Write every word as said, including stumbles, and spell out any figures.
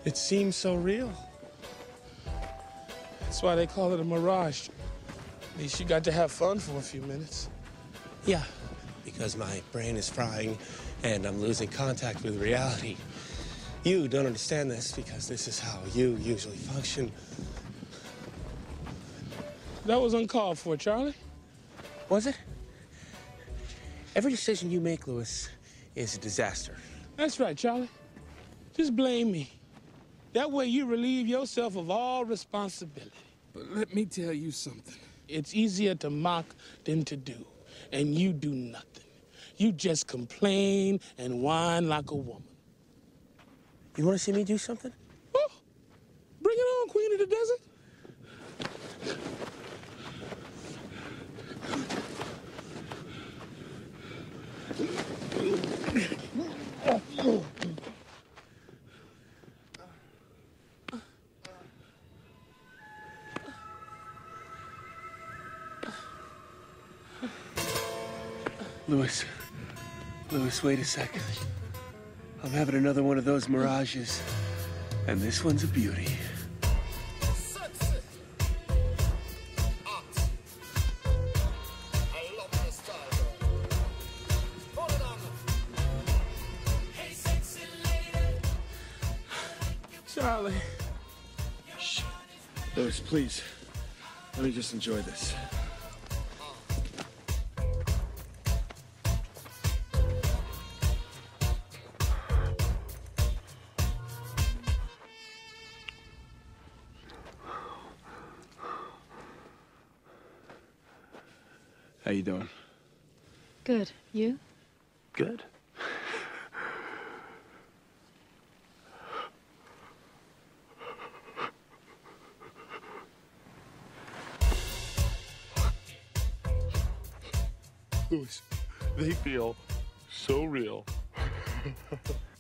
It seems so real. That's why they call it a mirage. At least you got to have fun for a few minutes. Yeah, because my brain is frying and I'm losing contact with reality. You don't understand this because this is how you usually function. That was uncalled for, Charlie. Was it? Every decision you make, Louis, is a disaster. That's right, Charlie. Just blame me. That way you relieve yourself of all responsibility. But let me tell you something. It's easier to mock than to do. And you do nothing. You just complain and whine like a woman. You want to see me do something? Oh, bring it on, Queen of the Desert. Louis, Louis, wait a second. I'm having another one of those mirages, and this one's a beauty. Charlie. Shh. Louis, please. Let me just enjoy this. How you doing? Good. You? Good. Louis, they feel so real.